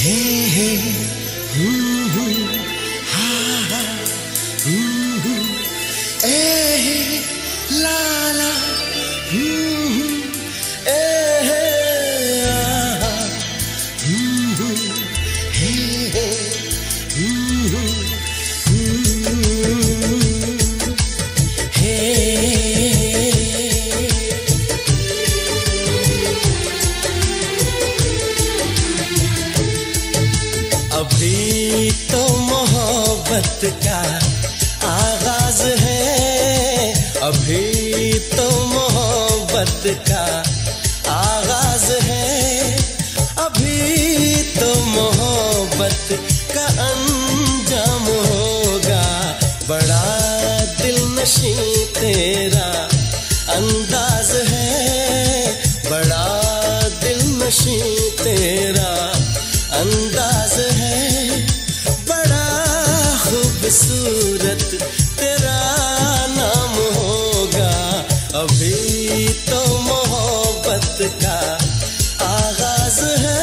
हे हे हा हा ए हे ला ला ए हे आ हे हे अभी तो मोहब्बत का आगाज है, अभी तो मोहब्बत का आगाज है, अभी तो मोहब्बत का अंजाम होगा। बड़ा दिलनशी तेरा अंदाज है, बड़ा दिलनशी तेरा अंदाज है, बड़ा खूबसूरत तेरा नाम होगा। अभी तो मोहब्बत का आगाज है।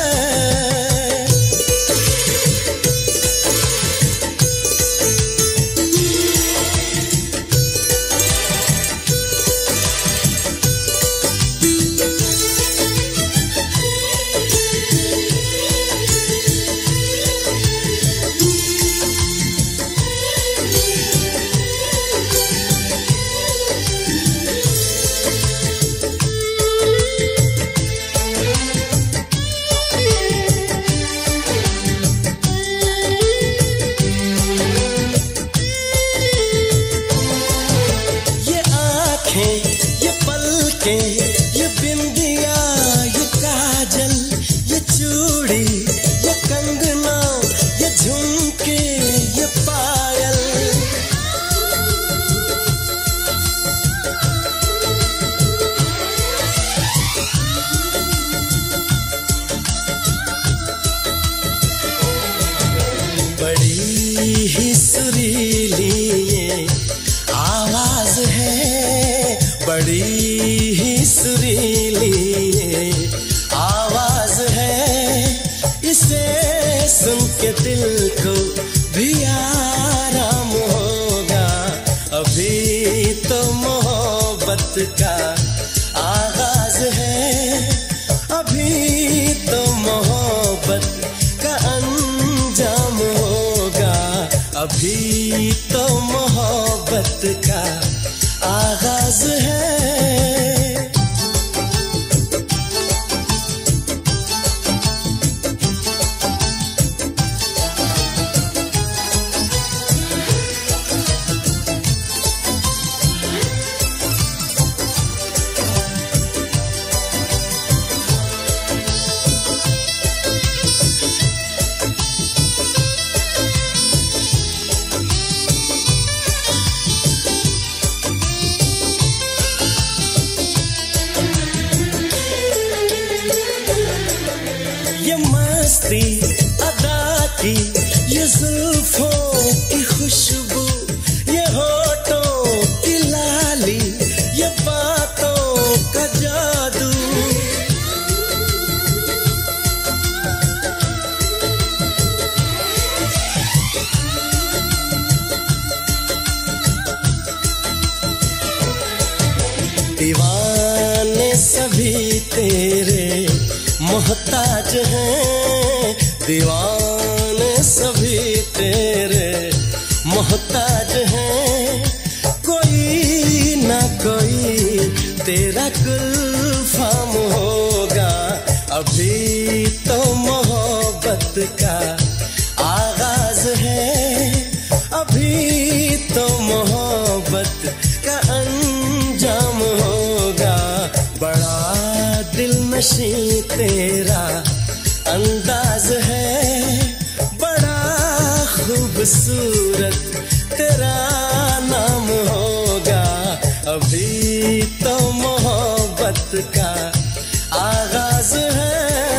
ये पलकें, ये बिंदिया, ये काजल, ये चूड़ी, ये कंगना, ये झुमके, ये पायल, बड़ी ही सुरीली ये आवाज है, बड़ी ही सुरीली ये आवाज है। इसे सुन के दिल को भी आराम होगा। अभी तो मोहब्बत का आगाज है, अभी तो मोहब्बत का अंजाम होगा। अभी तो मोहब्बत का आगाज है। ये मस्ती अदा की, ये जुल्फों की खुशबू, ये होठों की लाली, ये बातों का जादू, दीवाने सभी तेरे मोहताज हैं, दीवाने सभी तेरे मोहताज हैं। कोई ना कोई तेरा गुलफाम होगा। अभी तो मोहब्बत का आगाज है, अभी तो मोहब्बत का अंजाम होगा। बड़ा दिलनशी तेरा अंदाज है, बड़ा खूबसूरत तेरा नाम होगा। अभी तो मोहब्बत का आगाज है।